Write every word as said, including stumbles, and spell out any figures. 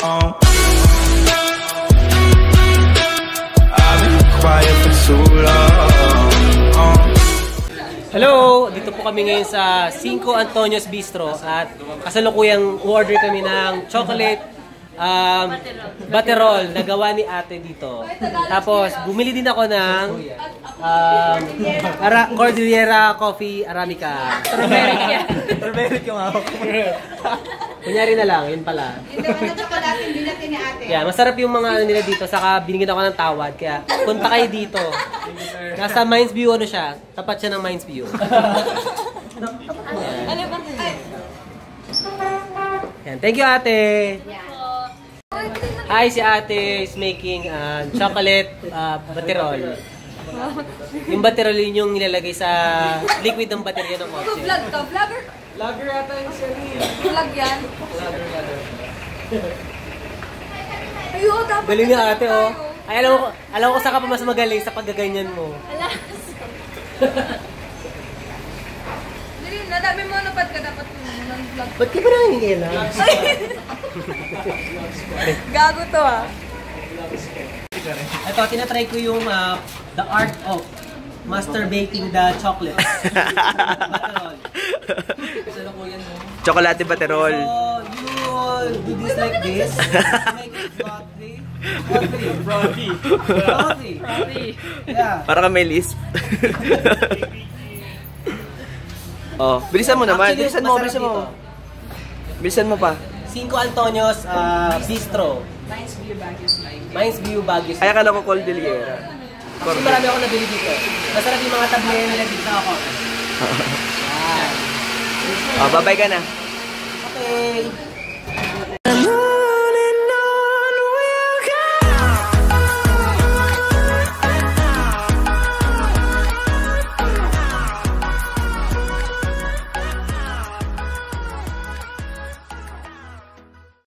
Uh, I've been quiet for too long. Uh. Hello! Dito po kami ngayon sa Cinco Antonios Bistro at kasalukuyang order kami ng chocolate um, Butterroll na gawa ni ate dito. Tapos bumili din ako ng um, Ara Cordillera Coffee Arabica. Turmeric yan. Turmeric yung ako. Kunyari na lang, yun pala. Yung naman na chocolate, hindi natin ni ate. Yeah, masarap yung mga ano nila dito, saka binigyan ako ng tawad. Kaya punta kayo dito. Nasa Mines View ano siya, tapat siya ng Mines View. Ano ba? Yan, thank you ate. Hi, si ate is making uh, chocolate uh, Butterroll. Yung Butterroll yun yung nilalagay sa liquid ng baterya ng kotse. Vlog ka? Vlogger? Vlogger ata yung siya rin. Vlog yan? Vlogger ata. Ayun, dapat Galing nga ate oh. Ay, alam ko, alam ko saan ka pa mas magaling sa paggaganyan mo. Alas. Dali na, dami mo napad ka dapat ng vlog. Ba't ka ba nangingila? Gago to ah. Ito, tinatry ko yung uh, the art of masturbating the chocolate. Butterroll. Saan ako yan mo? Chocolate Butterroll. So, you do this like this. Make it frothy. Frothy. Frothy. Frothy. Yeah. Para ka may lisp. Oh, bilisan mo naman. Actually, Bilisan mo, masarap bilisan mo. dito. Bilisan mo pa. Cinco Antonios uh, Bistro. Mines View Baguio's live. Mines View, Baguio. Ay, akala ko Cordillera. Kasi marami ako nabili dito. Masarap yung mga tablero nila dito sa ako. Oh, bye-bye ka na. Okay.